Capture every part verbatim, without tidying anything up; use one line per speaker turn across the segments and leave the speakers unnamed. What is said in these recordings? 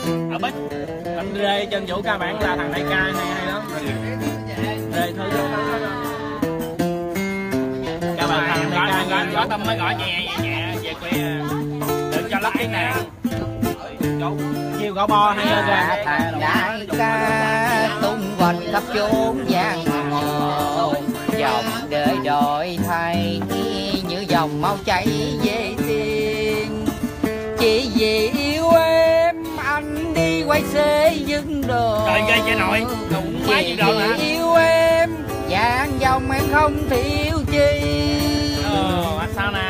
ở Bích. Anh Rê trên Vũ ca bản là thằng đại ca này hay lắm. Rê thôi thôi thôi. Ca bản thằng đại ca gõ tâm mới gõ nhẹ nhẹ nhẹ về quê. Đừng cho lắc cái nàng. Chiều gõ bo hay lên ra.
Thằng đại ca tung hoành khắp chốn giang hồ, dòng đời đổi thay như dòng máu chảy về tiên. Chỉ vì yêu em anh đi quay xe dừng đồ.
Trời ơi cha nội, cũng quá dữ đồ hả?
Chỉ yêu em vàng dòng em không thiếu chi.
Ờ, anh sao nè?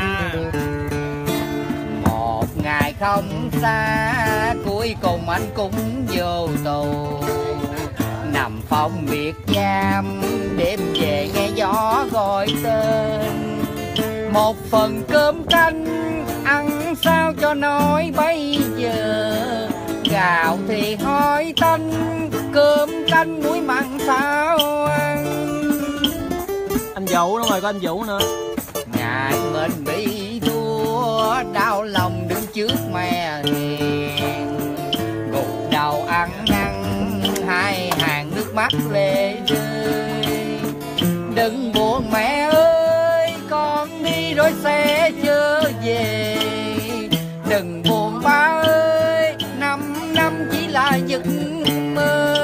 Một ngày không xa cuối cùng anh cũng vô tù, nằm phòng biệt giam đêm về nghe gió gọi tên. Một phần cơm canh ăn sao cho nói bây giờ, gạo thì hỏi tanh cơm canh muối mặn sao ăn.
Anh Vũ đúng rồi, có anh Vũ nữa.
Ngại mình bị thua đau lòng đứng trước mẹ hiền, gục đầu ăn năn hai hàng nước mắt lệ rơi. Đừng buồn mẹ ơi con đi rồi sẽ trở về, đừng buồn ba ơi năm năm chỉ là giấc mơ.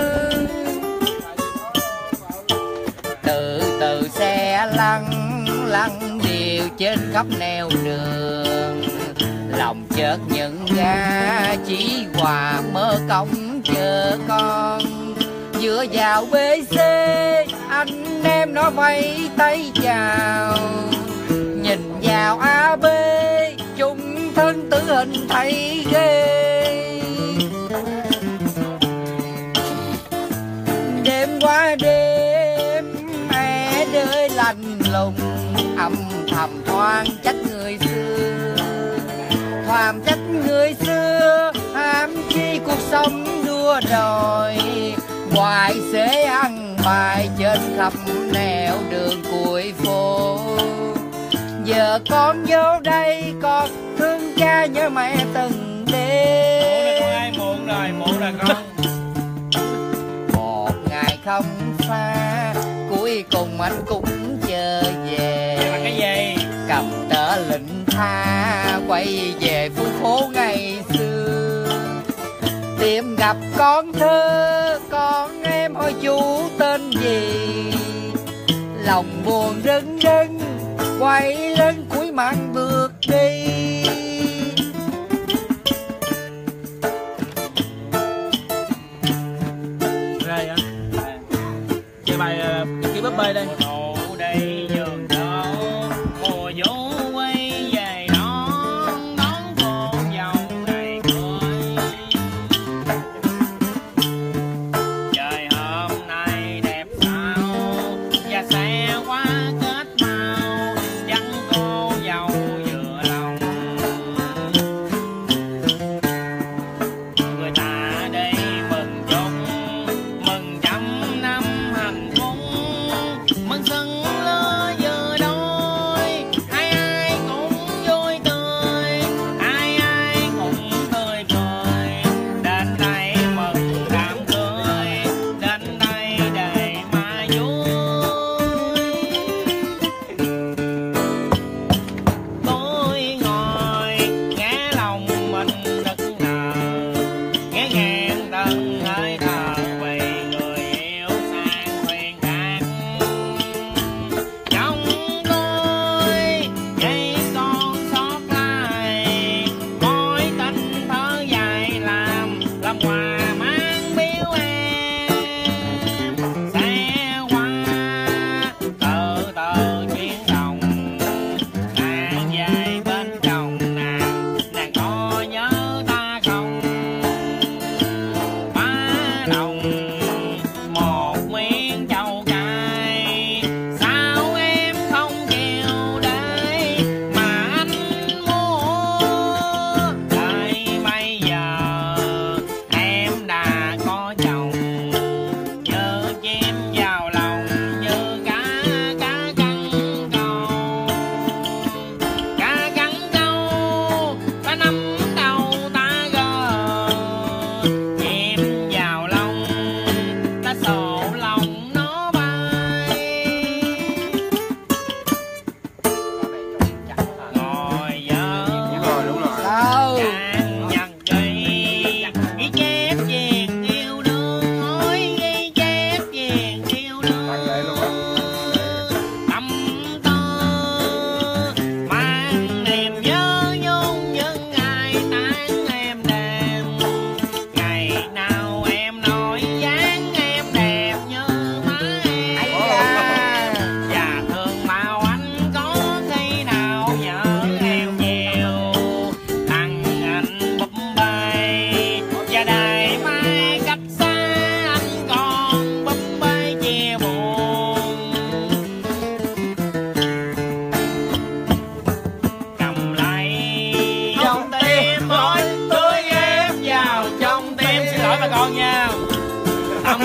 Từ từ xe lăn lăn điều trên khắp nẻo đường, lòng chợt nhận ra chỉ hòa mơ cổng chờ con. Vừa vào bê xê anh em nó vẫy tay chào, nhìn vào a bê chung thân tử hình thấy ghê. Đêm qua đêm mẹ đơi lạnh lùng, âm thầm oan trách người xưa, thoàm trách người xưa ham chi cuộc sống đua đòi. Hoài sẽ ăn bài trên khắp nẻo đường cuối phố, giờ con vô đây con thương cha nhớ mẹ từng đêm.
Con ơi, muộn rồi, muộn rồi con.
Một ngày không xa cuối cùng anh cũng trở về.
Vậy là cái gì?
Cầm tờ lệnh tha quay về phố phố ngày xưa, tìm gặp con thơ con em hỏi chú tên gì. Lòng buồn rưng rưng quay lên cuối màn bước đi.
Rồi á. Chơi bài cái búp bê đây. Đây giường đó mùa vũ quay về đón đón cô dâu đầy cười. Trời hôm nay đẹp sao và xe quá kết mau, dắt cô dâu vừa lòng. Người ta đây mừng chung mừng trăm năm hạnh phúc, mừng bà con nha. Tâm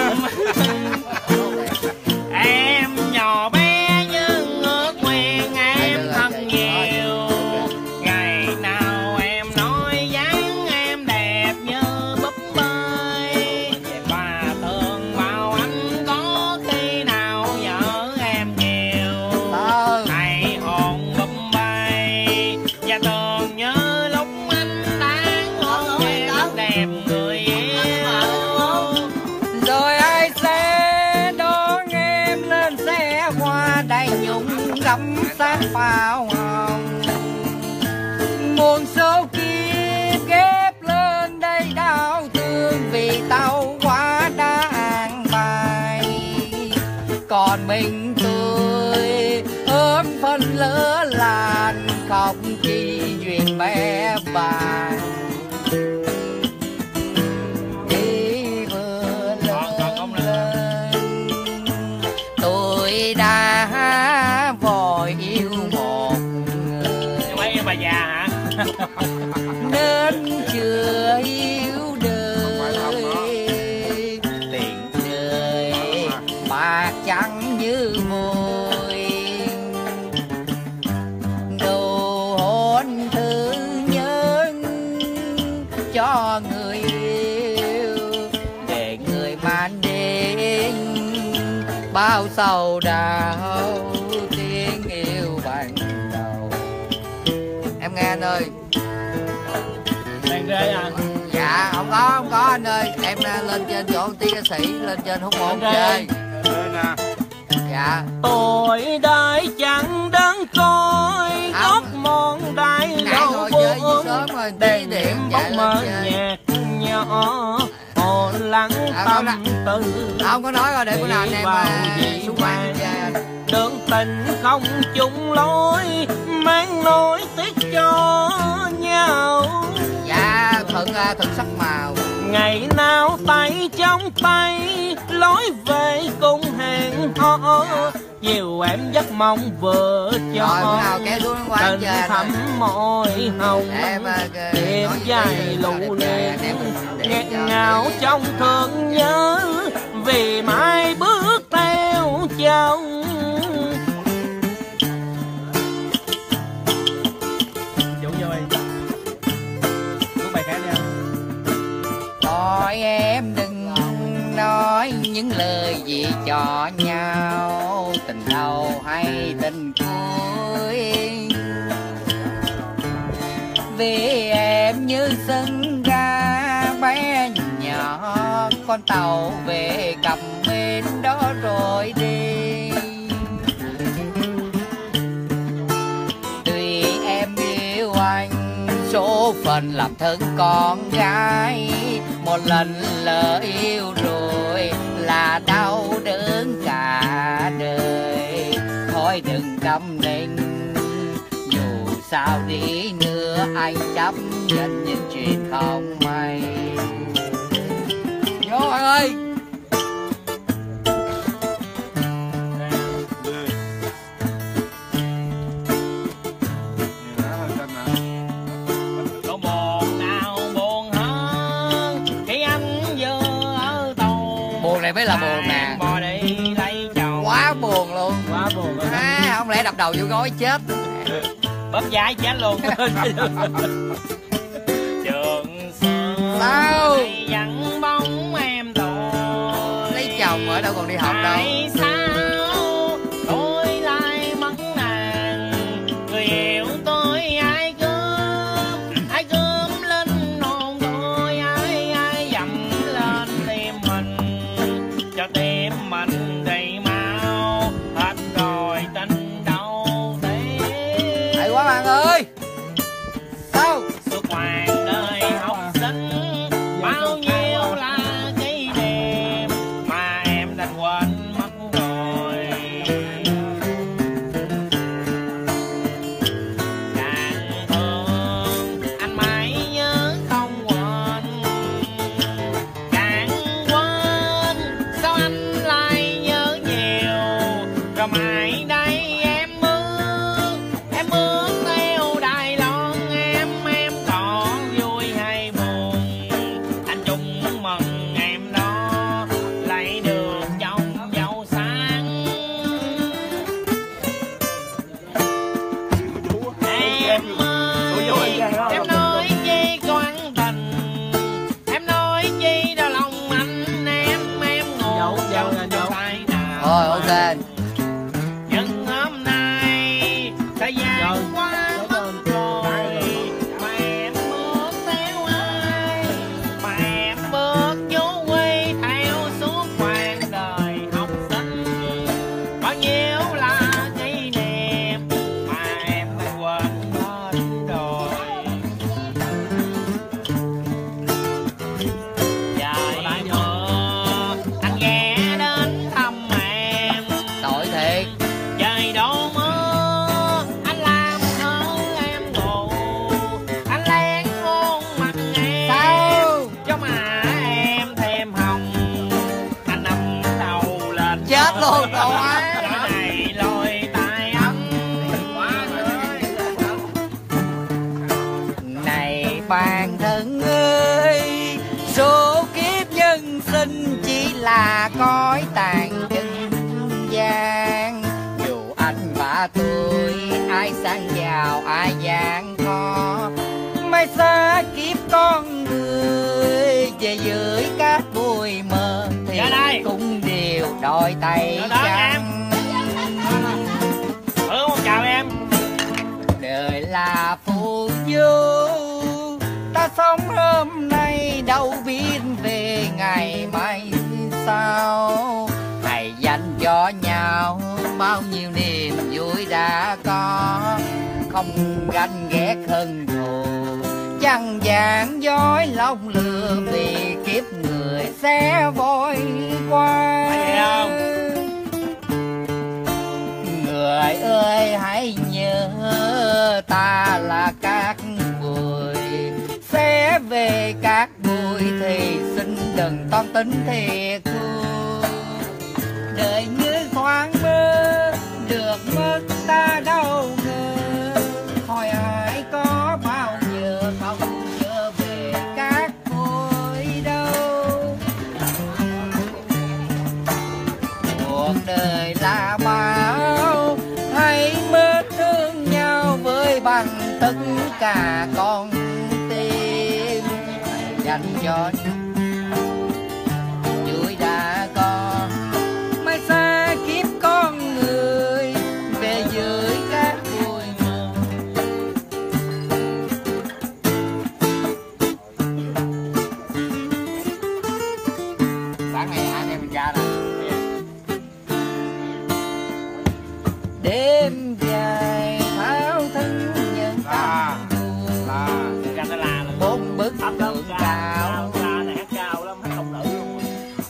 em nhỏ bé nhưng ước nguyện em thật nhiều. Ngày nào em nói dáng em đẹp như búp bê, và thường bảo anh có khi nào nhớ em nhiều. Hãy hồn búp bê và thường nhớ lúc anh đang hôn em đẹp người yêu.
Rồi ai sẽ đón em lên xe hoa đầy nhung gấm sát pháo hồng. Muôn số kiếp ghép lên đây đau thương vì tao quá đã an bài. Còn mình tôi ôm phân lỡ làn không chỉ duyên bé vàng. Khi vừa lớn lên tôi đã vội yêu một người,
Mấy bà già hả?
nên chưa yêu đời. Tiền đời bạc trắng như môi, đồ hôn thương nhân cho người yêu, để người mang đến bao sầu đau tiếng yêu ban đầu. Em nghe anh ơi.
Đang ghê à?
Dạ không có không có anh ơi, em lên trên chỗ tí ca sĩ lên trên hút môn chơi. Dạ
Tôi đãi chẳng đáng coi gót mòn đai lâu buồn, đèn điểm bóng mơ nhạt nhỏ hồn lắng tâm tư.
không có nói rồi, để bữa nào anh em xuống quán
đường tình không chung lối, mang nỗi tiếc cho nhau.
Dạ thuận thuận sắc màu.
Ngày nào tay trong tay lối về cùng hẹn hò, nhiều em giấc mong vừa cho tình thắm môi hồng. Đêm dài lũ luyện nghẹt ngào trong thương nhớ, vì mai bước theo chồng.
Thôi em đừng nói những lời gì cho nhau, tình đầu hay tình cuối. Vì em như sân ga bé nhỏ, con tàu về cầm bên đó rồi đi. Tuy em yêu anh số phận làm thân con gái, một lần lỡ yêu rồi là đau đớn cả đời. Thôi đừng câm nín, dù sao đi nữa anh chấp nhận những chuyện không may. Vô anh ơi. Này mới là buồn nè, quá buồn luôn,
quá buồn luôn.
À, không lẽ đập đầu vô gối chết,
bóp vai chết luôn. Trường
sao
dặn bóng em tôi
lấy chồng ở đâu còn đi học đâu.
Sao tôi lại mất nàng, người yêu tôi ai cướp, ai cướp linh hồn tôi, ai ai dầm lên tim mình, cho tim mình đầy máu hết rồi tình đâu thế.
Hay quá bạn ơi. Sao
suốt hoàng đời học sinh bao nhiêu là kỷ niệm mà em đã quên mất rồi. Càng thương anh mãi nhớ không quên, càng quên sao anh lại nhớ nhiều. Rồi mãi đây em bước em bước theo Đài Loan, em em còn vui hay buồn, anh chung
luôn rồi.
Này lôi tai ấm
này bạn thân ơi, số kiếp nhân sinh chỉ là cõi tàn chân gian. Dù anh và tôi ai sang giàu ai gian khó, mai xa kiếp con người về dưới các bụi mờ thì cũng đều đôi tay trắng.
Ừ, chào em.
Đời là phù du, ta sống hôm nay đâu biết về ngày mai sau. Hãy dành cho nhau bao nhiêu niềm vui đã có, không ganh ghét hận thù, chẳng dàng dối lòng lừa, vì kiếp người sẽ vội qua. Người ơi hãy nhớ ta là các bụi, sẽ về các bụi thì xin đừng toan tính thiệt thua. Đời như thoáng mơ được mất ta đâu ngờ, hỏi ai có bao giờ không trở về các bụi đâu. Cuộc đời là bao, hãy mến thương nhau với bằng tất cả con tim. Dành cho vui đã có, mai xa kiếp con người về dưới các bụi mờ. Sáng ngày hai anh em mình ra rồi. Đêm dài thao thức nhân
là
là
ra ta la rồi.
bốn bức tượng cao.
La này hát cao lắm, hát không nữ luôn.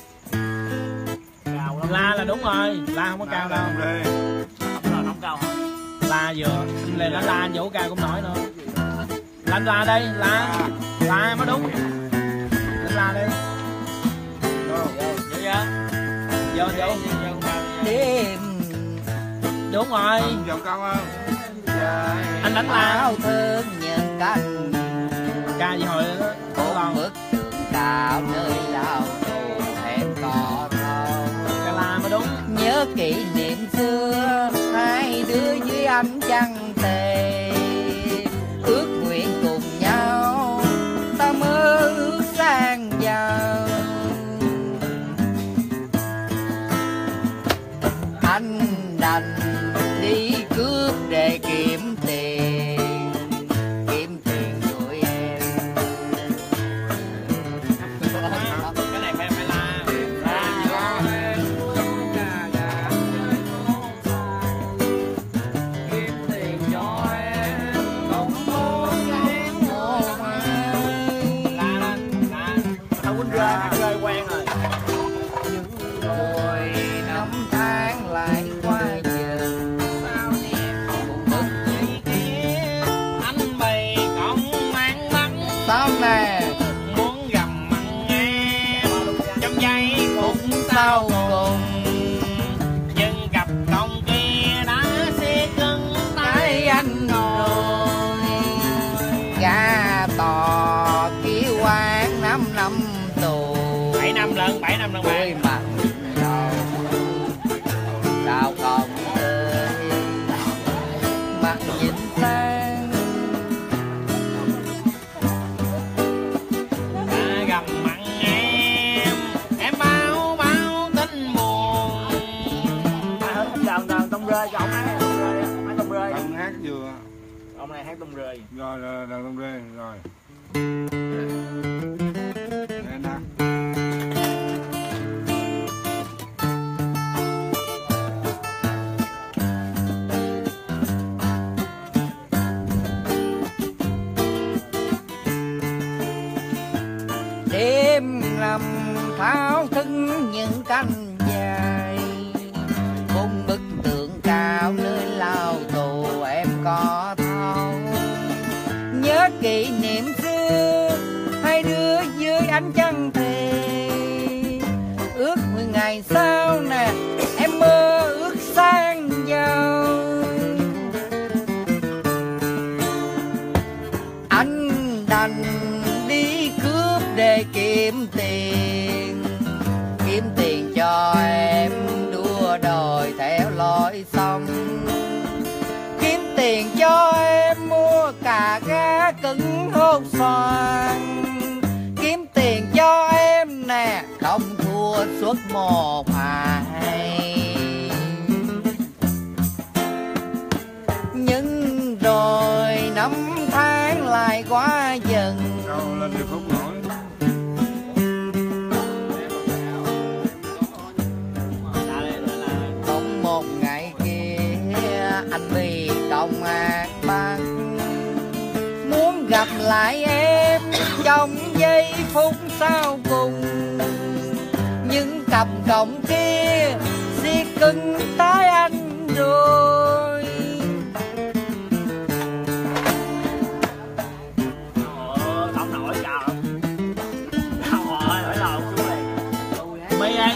Cao lắm. La là đúng rồi, la không có cao đâu. Không rồi, không cao hả? La vừa, lên lá la anh vũ cao cũng nổi nữa. Lên la đây, la, la mới đúng. Lên la đi. Vô, vô, vô, vô, vô.
Đêm
đúng rồi.
Giọng cao không?
Anh đánh la.
Thương nhân canh
Ca gì hồi đó.
bốn bức tượng cao nơi lao tù hẹp cỏ thâu.
Ca la mới đúng.
Nhớ kỷ niệm xưa hai đứa dưới ánh trăng tề, ước nguyện cùng nhau ta mơ ước sang giàu. Anh đành đi cướp để kiếm tiền, kiếm tiền nuôi em.
Cái này phải phải la. La kiếm tiền cho em, không muốn em một ai. La lên, la. Tao quýnh rơi, hát rơi quen rồi.
Rồi năm tháng lại qua dần, sao nè một bức
Kia anh bày cộng mang bắn,
sao nè
muốn gầm mặn em trong giây phút
sau
sau
cùng.
nhưng cặp công kia đã xe cứng
Thấy
tay
anh ngồi gà tò kêu quan năm năm tù,
bảy năm lần, bảy năm lần
tôi
bạn.
mặt đầu sao còn ơi mặt nhìn sang.
Đã gặp mặn em, em bao bao tin buồn. Đàn đàn tông rơi, cho ông hát tông rơi, hát tông rơi.
Đàn hát vừa.
Ông này hát tông rơi.
Rồi, rồi, đàn tông rê, rồi. Để nè.
Đêm nằm thao thức những cánh dài, bốn bức tượng cao nơi lao tù em có thâu. Nhớ kỷ niệm xưa hai đứa dưới ánh trăng thề, ước nguyện ngày sau nè em mơ để kiếm tiền, kiếm tiền cho em đua đòi theo lối sống, kiếm tiền cho em mua cà gá cứng hột xoàn, kiếm tiền cho em nè không thua suốt một hai. Nhưng rồi năm tháng lại quá dần,
Đâu lên được khúc nổi.
Không một ngày kia anh vì công an bắt, muốn gặp lại em trong giây phút sau cùng, nhưng cặp cổng kia siết cứng tay anh rồi.
Không nổi trời. Không rồi, phải lộn xuống đây. Mày ơi.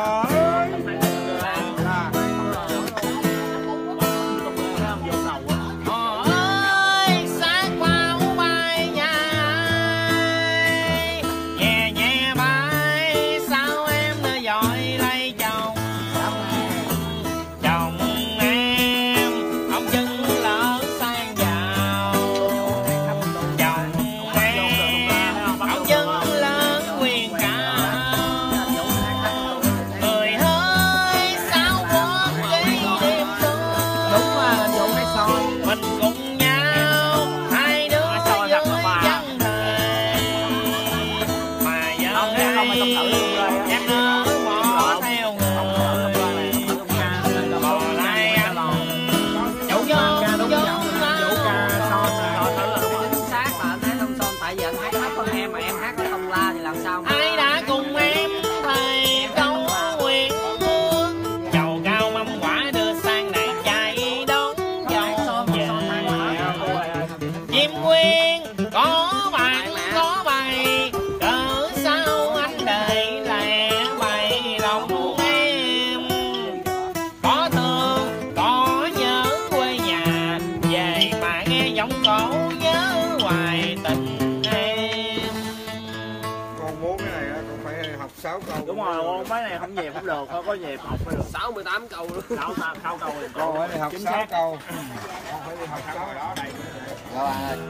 Đúng rồi, mấy này không nhịp không được, không có nhịp học mới được.
sáu mươi tám câu nữa.
sáu sáu câu rồi.
Con phải đi học sáu câu. Con phải đi học sáu câu đó đây.
Rồi anh ơi.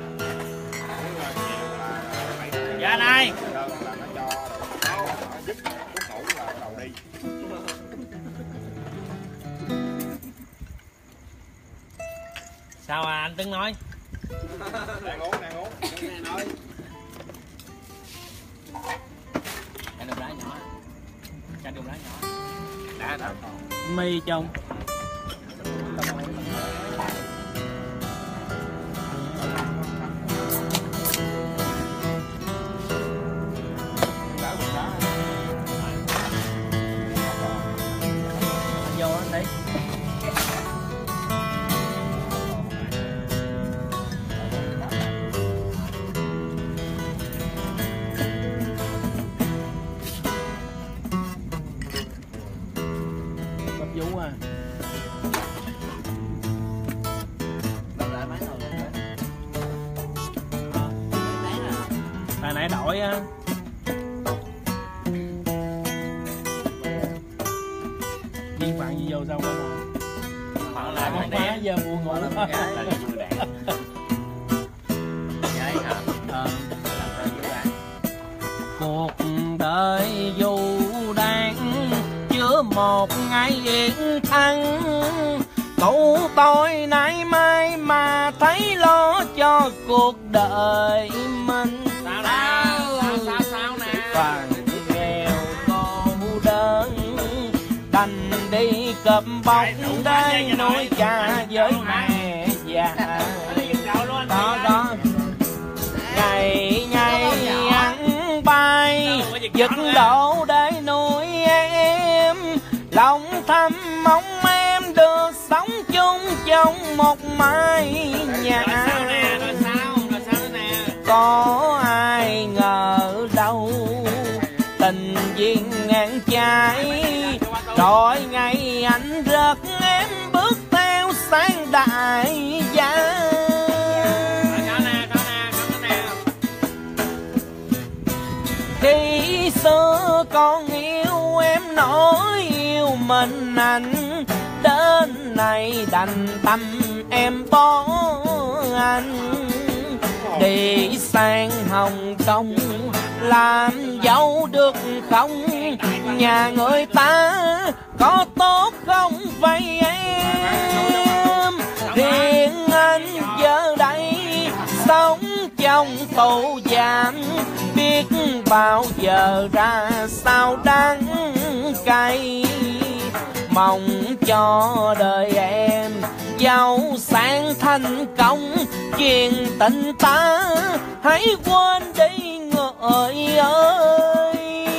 Dạ này. Sao à anh Tấn nói?
Đang uống, đang uống. Đang nói.
Chanh đường lá nhỏ. Chanh đường lá nhỏ.
Đã đã.
Mì chồng. Vô anh đi. Vú à. Hồi nãy đổi á. Viên bạn gì vô sao đó mà. Họ là con má giờ buồn ngủ. Cuộc đời dù đang chứa một ngày yên thăng, cụ tôi nay mai mà thấy lo cho cuộc đời mình.
Sao nào? Sao sao sao nè?
Và nghèo cô đơn đành đi cầm bọc để nuôi cha với mẹ già. Đó đó ngày ngày ăn bay giật đổ để nuôi em, lòng thầm mong em được sống chung trong một mái nhà. Có ai ngờ đâu tình duyên ngang trái, rồi ngày anh rớt em bước theo sáng đại gia.
Khi xưa con yêu em nói yêu mình anh, đến nay đành tâm em bỏ anh. Đi sang Hồng Kông làm dâu được không? Nhà người ta có tốt không vậy em? Riêng anh giờ đây sống trong tù giam, biết bao giờ ra sao đắng cay. Mong cho đời em giàu sang thành công, chuyện tình ta hãy quên đi người ơi.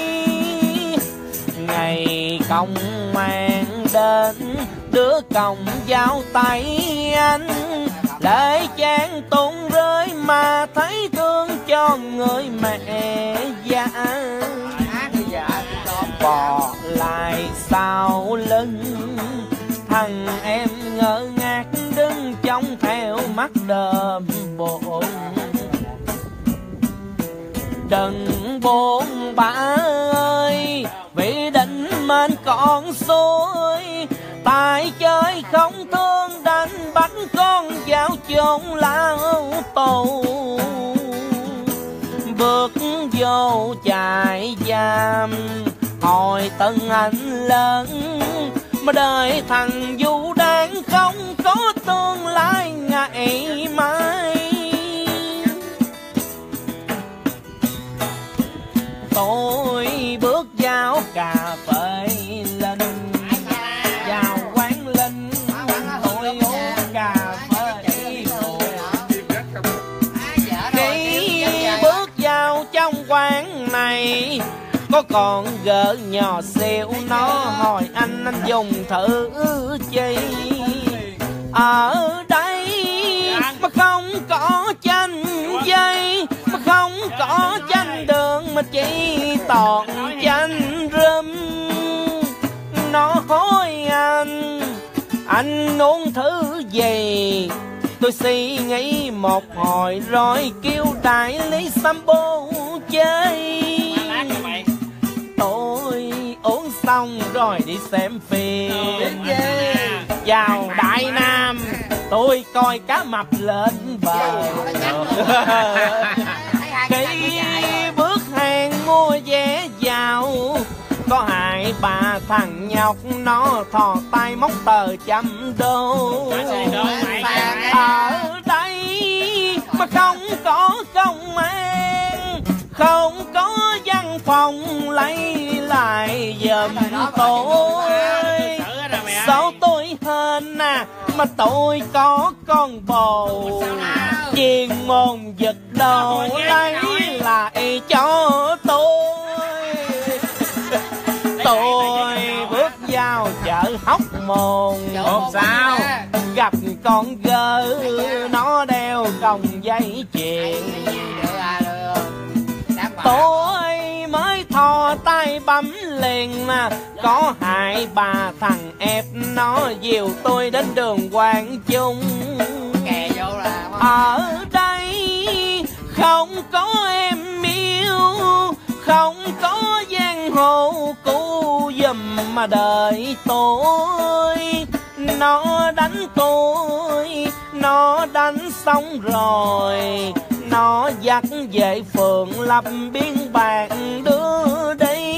Ngày công mang đến đứa còng giao tay anh, lệ chan tuôn rơi mà thấy thương cho người mẹ già. Bỏ lại sau lưng thằng em ngơ ngác đứng trông theo mắt đờm bồn. Đừng buồn bà ơi, vì định mệnh con xuôi, tại chơi không thương đánh bắt con vào chốn lao tù. Bước vô trại giam hồi từng anh lớn, mà đời thằng Du đang không có tương lai ngày mai. Tôi bước vào cà phê Linh, vào quán Linh, tôi uống cà phê. Khi bước vào trong quán này, có con gỡ nhỏ xíu nó hỏi anh anh dùng thử chi. Ở đây mà không có chanh dây, mà không có chanh đường, mà chỉ toàn chanh rum. Nó hỏi anh anh uống thứ gì, tôi suy nghĩ một hồi rồi kêu đại lý Sambo chơi. Tôi uống xong rồi đi xem phim, vào Đại Nam tôi coi cá mập lên bờ. Khi bước hàng mua vé vào, có hai bà thằng nhóc nó thò tay móc tờ trăm đô. Ở đây mà không có công an, không có văn phòng lấy lại giùm tôi. Sao tôi hên à, mà tôi có con bồ, chuyên môn giật đồ lấy lại cho tôi. Tôi bước vào chợ Hóc Môn, sao gặp con gơ nó đeo còng dây chuyền. Tôi mới thò tay bấm liền mà có hai bà thằng ép nó dìu tôi đến đường Quang Trung. Ở đây không có em yêu, không có giang hồ cứu giùm mà đợi tôi. Nó đánh tôi, nó đánh xong rồi nó dắt về phường lập biên bản đưa đi.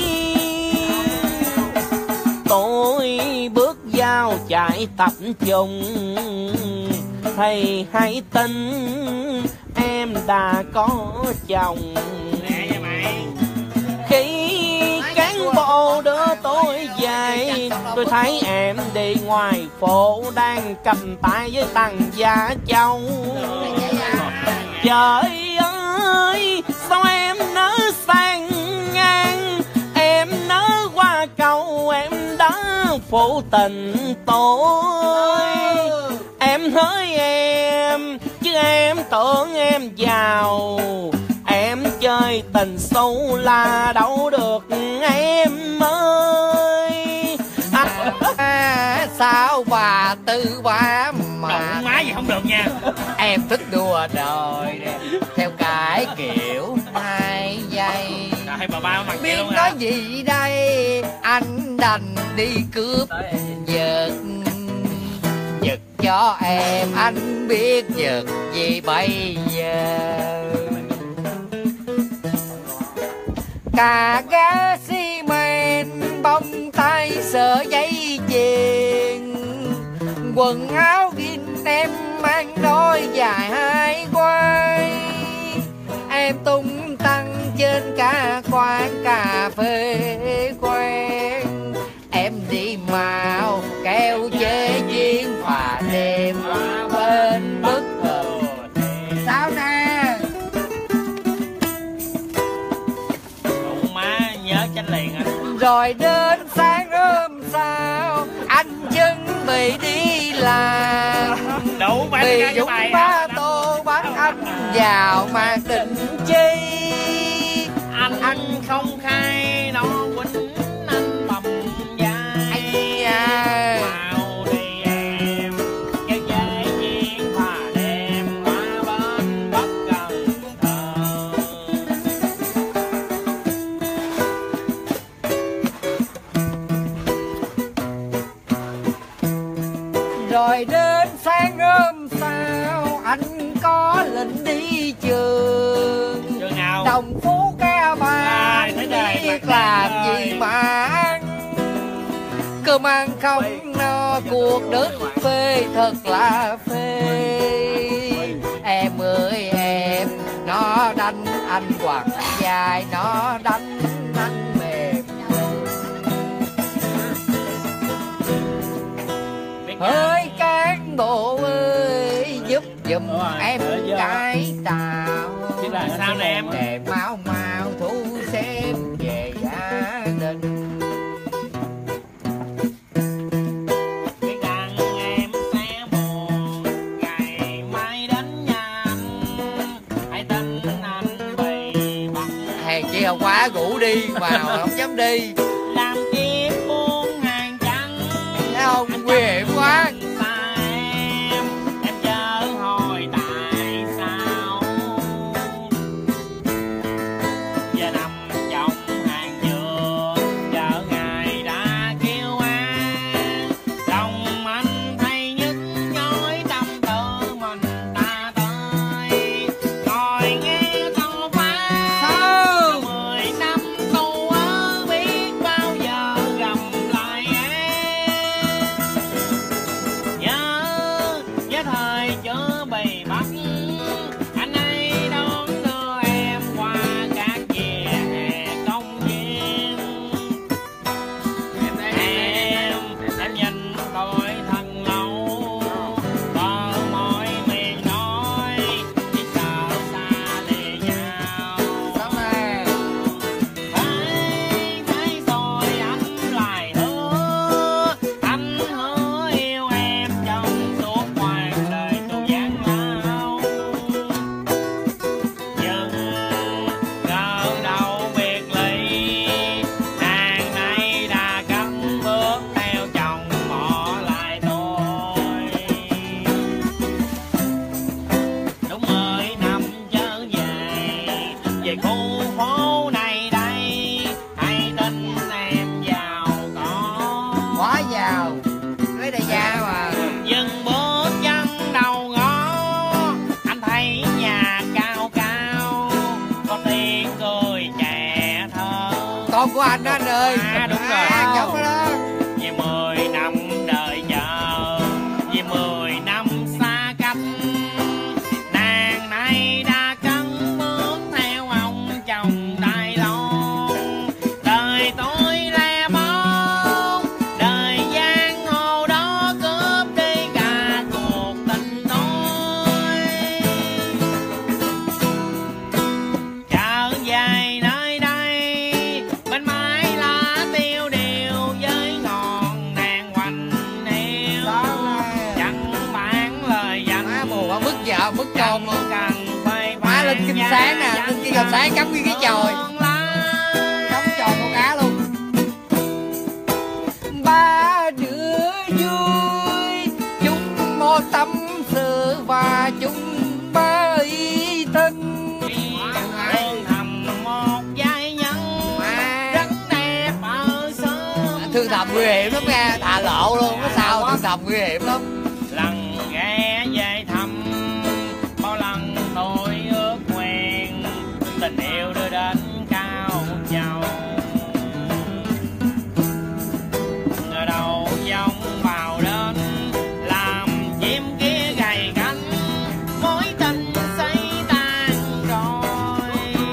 Tôi bước vào trại tập trung, thầy hãy tin em đã có chồng. Khi cán bộ đưa tôi về, tôi thấy em đi ngoài phố đang cầm tay với thằng Gia Châu. Trời ơi, sao em nỡ sang ngang, em nỡ qua cầu em đã phụ tình tôi. Em hỡi em, chứ em tưởng em giàu, em chơi tình xấu là đâu được em ơi. À, sao bà tư bà mà
má gì không được nha.
Em thích đùa đời theo cái kiểu hai giây.
Trời bà ba mặt
biết
luôn
nói
hả?
gì đây, anh đành đi cướp giật giật cho em, anh biết giật gì bây giờ. Cà ga xi men, bông tay sợi dây chuyền, quần áo in em mang đôi dài hai quai, em tung tăng trên cả quán cà phê quen, em đi màu keo chế chuyến và đêm bên bức tường. Sao nè?
Đủ má nhớ tránh liền à.
Rồi đến sáng hôm sau anh chuẩn bị đi làm,
Đủ phải
vì
ra cái
Dũng
bài
ba
hả?
tô bắt anh vào màn tình chi.
Anh anh không khai nó quýnh anh bầm vai.
Anh da
Mau đi em, cái dây chiên và đêm qua bên Bắc Cần Thơ.
rồi đến sáng hôm sau anh có lệnh đi trường,
Trường nào?
đồng phố ca ba
Ai, thấy đời
biết
mặt
làm
đen
gì
rồi.
mà ăn, cơm ăn không no cuộc đất phê thật là phê. Em ơi em, nó đánh anh quạt dài, nó đánh anh mềm.
Biết
Hỡi cán bộ ơi, giúp giùm
Đúng rồi,
em
để vô.
cái tàu,
Chứ là sao nè em?
để mau mau thu xếp về gia đình.
biết rằng em sẽ buồn ngày mai đến nhà anh, hãy tin anh bị bắt
Hèn chi hôm qua ngủ đi mà không dám đi,
làm kiếp buôn hàng trắng.
thấy không? Nguy hiểm quá.
Xa em, em chớ hỏi tại sao giờ nằm trong hàng dừa, chờ ngày đã kêu an. Lòng anh thấy nhức nhói, tâm tư mình ta tới ngồi nghe câu phá.
Sao?
Mười năm tu ớ biết bao giờ gặp lại em. Nhớ nhớ thời chưa bị bắt, anh ấy đón đưa em qua các vỉa hè công viên. Em em nhìn tôi thật lâu, bờ môi miệng nói chỉ sợ xa lìa nhau.
Sao nè?
Thấy thấy rồi anh lại hứa, anh hứa yêu em trong suốt quãng đời tôi gian lao. Nhưng ngờ đâu biệt ly, nàng này đã cắm bước theo chồng bỏ lại tôi. Đúng mười năm trở về, về khu phố này đây, hãy tin em giàu có.
Quá giàu, lấy đại gia mà.
Dừng bước chân đầu ngõ, anh thấy nhà cao cao, có tiếng cười trẻ thơ.
Con của anh đó anh ơi.
À, đúng rồi.
À, giống đó đó.
Vì mười năm đợi chờ, vì mười năm xa cách, nàng này đã cắn bước theo ông chồng Đài Loan. Đời tôi le bóng, đời giang hồ đó cướp đi cả cuộc tình tôi. Trở về nơi đây, bên mái lá tiêu điều với ngọn đèn hoành hiu.
Sao nè?
Chẳng bán lời
Má
dành,
mù quá, mức vợ, mức con luôn.
cần phê
Má
phán
lên kinh
nhà
sáng nè,
dành
lên kia gần sáng cắm cái cái chòi.
tương lai.
Cắm tròn con cá luôn. Ba đứa vui chung một tâm sự và chung ba ý thân.
Thương thầm một giai nhân,
thương thầm nguy hiểm lắm nha, thà lộ luôn có sao, thương thầm nguy hiểm lắm.
Lần ghé về thăm bao lần tôi ước nguyện tình yêu đưa đến cao trào. Ở đâu giông vào đến làm chim kia gầy cánh, mối tình xây tan rồi.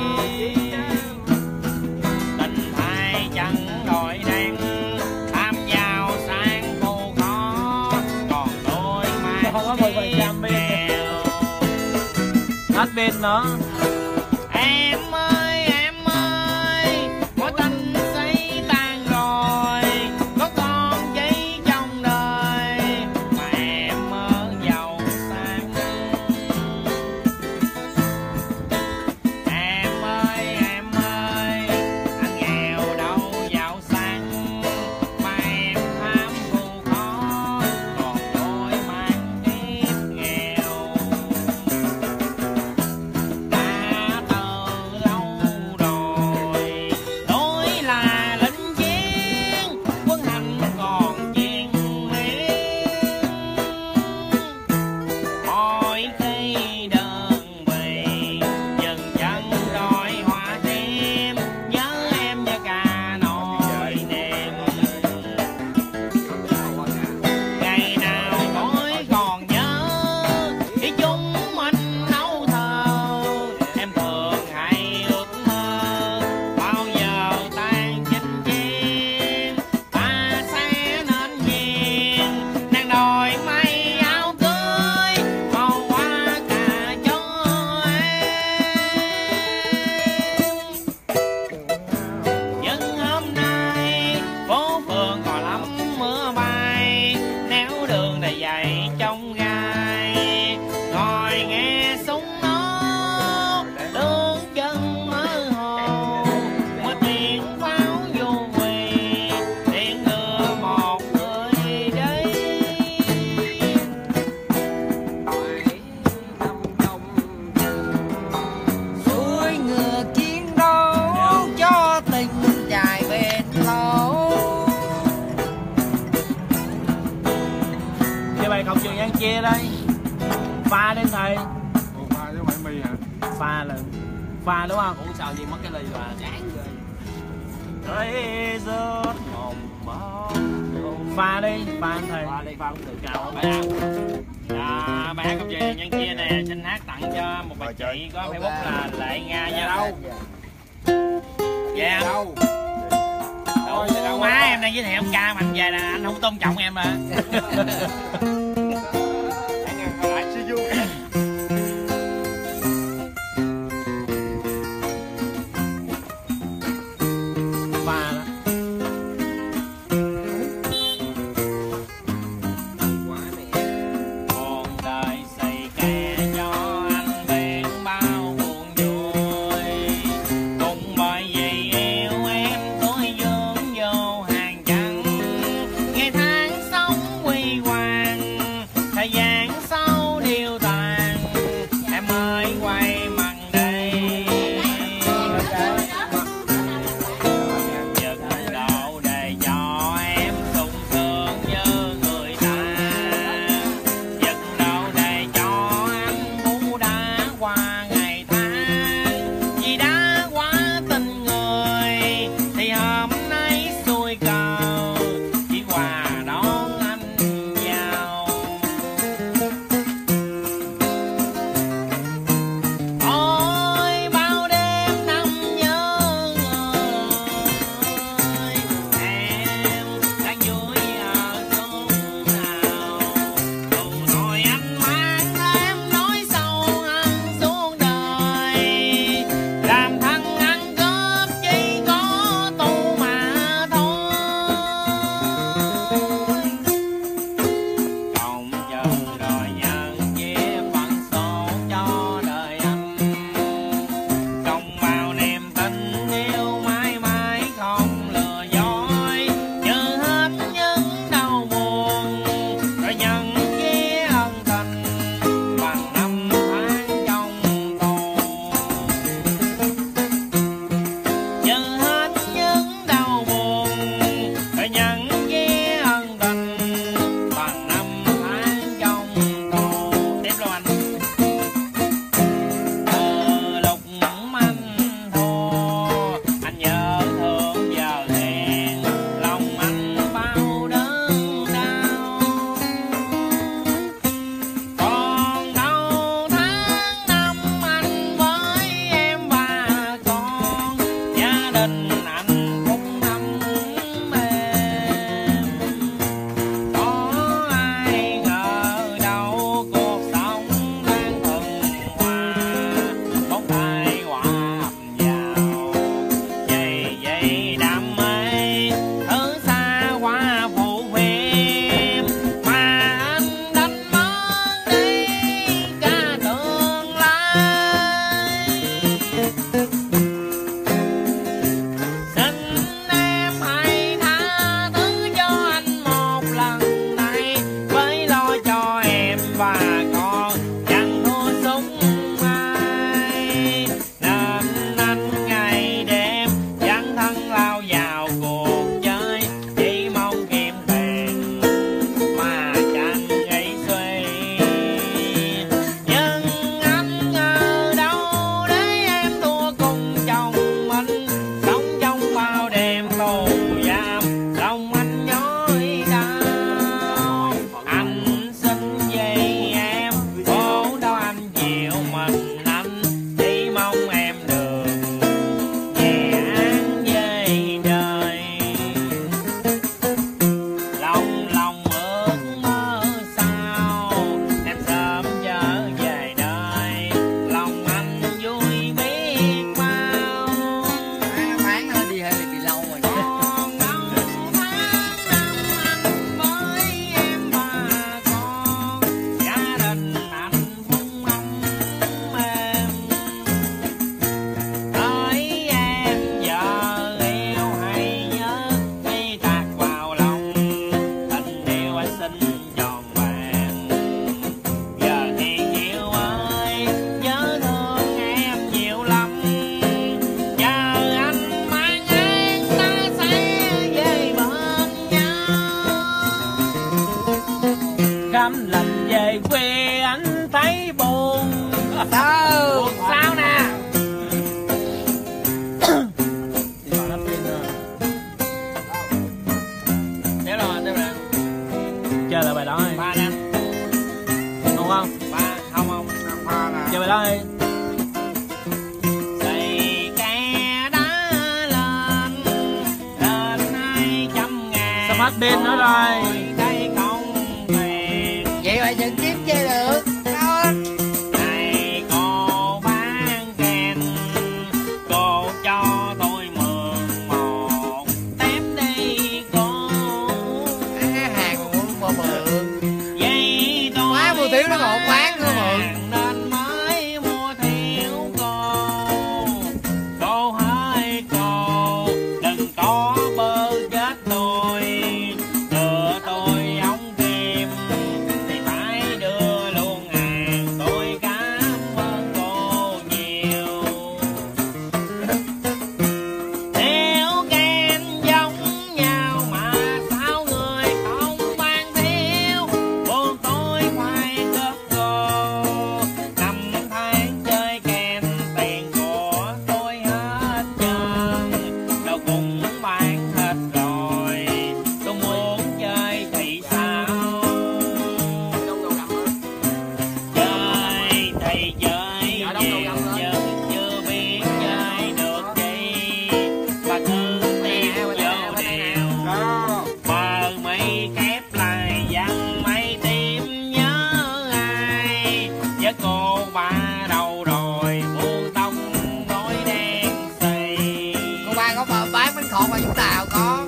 Tình thay chẳng đổi đen, tham giàu sang phù khó, còn tôi mang
không có mười phần trăm
nghèo.
hết pin nữa.
Em ơi em ơi, mối tình xây tan rồi, có con chỉ trong đời mà em ở giàu sang. Em ơi em ơi, anh nghèo đâu giàu sang, mà em tham phù khó, còn tôi mang kiếp nghèo. Đã từ lâu rồi tôi là lính chiến, quân hành còn chiến miên. Mỗi khi đơn vị dừng chân đòi hòa tim, nhớ em như cả nỗi niềm. Ngày nào tôi còn nhớ khi chúng mình nấu thơ, em thường hay ước mơ bao giờ tan chinh chiến, ta sẽ nên duyên nàng đòi may áo cưới màu hoa cà cho em. Nhưng hôm nay phố phường còn lắm mưa bay, néo đường đầy dày trong gai, ngồi nghe súng nổ đường chân mơ hồ, mà tiếng pháo vô quỳ tiếng đưa một người đi.
Suối ngựa chiến đấu cho tình dài bền lâu.
Chị bài không trường Giang chia đây. Pha đến thầy.
Ủa, pha chứ không phải mì hả?
Pha là pha đúng không?
Uống sao gì mất cái ly rồi chán rồi.
Thấy rớt mộng bao. Pha đi, pha anh thầy.
Qua đi pha cũng được.
Chào bài hát. À, bài hát công chị nhân chia nè, xin hát tặng cho một bà chị có Facebook là Lệ Nga nha.
Đâu?
Dạ.
Đâu?
Đâu má, em đang giới thiệu ông ca mà anh về là anh không tôn trọng em mà.
Lại see you.
Pha đó.
Quá mẹ.
Cuộc đời xây kẻ cho anh biết bao buồn vui, cũng bởi vì yêu em tôi vướng vô hàng trắng, ngày tháng sống quy hoàng Rồi
Xì ke đá lên lên hai trăm ngàn.
sắp hết pin nữa rồi.
Đây không tiền.
Vậy mà vẫn kiếm chơi được. Đó.
Này cô bán kèn, cô cho tôi mượn một tép đi cô.
À, hàng muốn mua mượn.
Vậy tôi
Quá mua thiếu nó còn không bán nữa mượn.
nên mới mua thiếu cô. Cô hỡi cô, đừng có bơ chết tôi. Đưa tôi ống kim thì phải đưa luôn hàng. Tôi cảm ơn cô nhiều. Thiếu ken giống nhau mà sao người không bán thiếu. Buồn tôi phải gấp cô. Năm tháng chơi ken tiền của tôi hết trơn. Đâu cũng bán hết rồi. Tôi muốn chơi thì sao? Chơi thì chơi nhiều nhưng chưa biết chơi được gì. Và cứ tiếp vô điều bờ mây kép lại dặn mây tìm nhớ ai. Với cô ba đâu rồi buông tông gối đen xì.
Cô ba có bán bánh khọt mà chúng tao có.